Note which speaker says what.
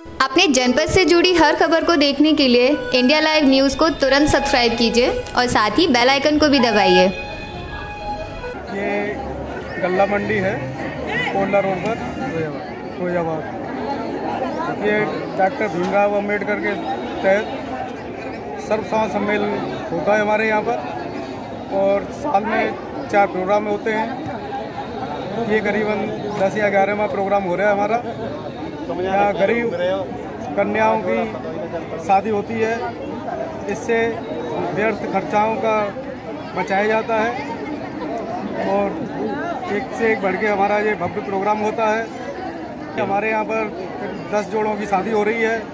Speaker 1: अपने जनपद से जुड़ी हर खबर को देखने के लिए इंडिया लाइव न्यूज़ को तुरंत सब्सक्राइब कीजिए और साथ ही बेल आइकन को भी दबाइए।
Speaker 2: ये गल्ला मंडी है, कोंडा रोड पर, फैजाबाद। ये डॉक्टर भीमराव अम्बेडकर के तहत सर्व समाज सम्मेलन होता है हमारे यहाँ पर, और साल में 4 प्रोग्राम होते हैं। ये करीबन 10 या 11वां प्रोग्राम हो रहा है हमारा। यहाँ गरीब कन्याओं की शादी होती है, इससे व्यर्थ खर्चाओं का बचाया जाता है, और एक से एक बढ़ के हमारा ये भव्य प्रोग्राम होता है। हमारे यहाँ पर 10 जोड़ों की शादी हो रही है।